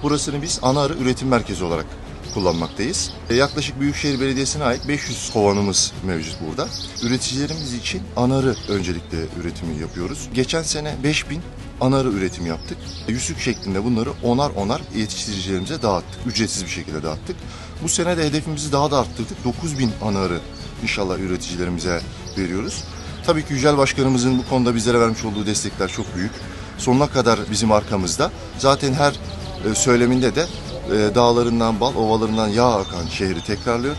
Burasını biz ana arı üretim merkezi olarak kullanmaktayız. Yaklaşık Büyükşehir Belediyesi'ne ait 500 kovanımız mevcut burada. Üreticilerimiz için ana arı öncelikle üretimi yapıyoruz. Geçen sene 5000 ana arı üretimi yaptık. Yüzük şeklinde bunları onar yetiştiricilerimize dağıttık. Ücretsiz bir şekilde dağıttık. Bu sene de hedefimizi daha da arttırdık. 9000 ana arı inşallah üreticilerimize veriyoruz. Tabii ki Yücel Başkanımızın bu konuda bizlere vermiş olduğu destekler çok büyük. Sonuna kadar bizim arkamızda. Zaten her söyleminde de dağlarından bal, ovalarından yağ akan şehri tekrarlıyor.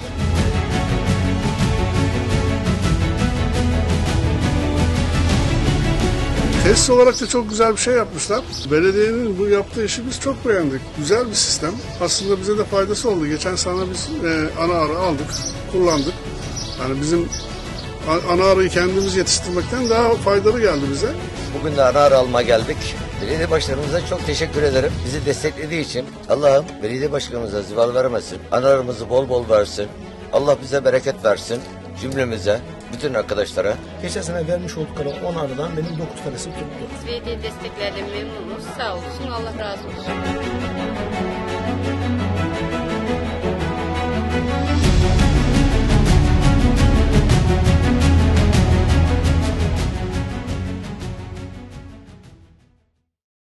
Tesis olarak da çok güzel bir şey yapmışlar. Belediyenin bu yaptığı işi biz çok beğendik. Güzel bir sistem. Aslında bize de faydası oldu. Geçen sene biz ana arı aldık, kullandık. Yani bizim ana arıyı kendimiz yetiştirmekten daha faydalı geldi bize. Bugün de ana arı almaya geldik. Belediye başkanımıza çok teşekkür ederim. Bizi desteklediği için Allah'ım belediye başkanımıza zeval vermesin. Ana arımızı bol bol versin. Allah bize bereket versin. Cümlemize, bütün arkadaşlara. Geçen sene vermiş oldukları 10 arıdan benim 9 tanesi tuttu. Belediye desteklerden memnunuz. Sağ olsun. Allah razı olsun.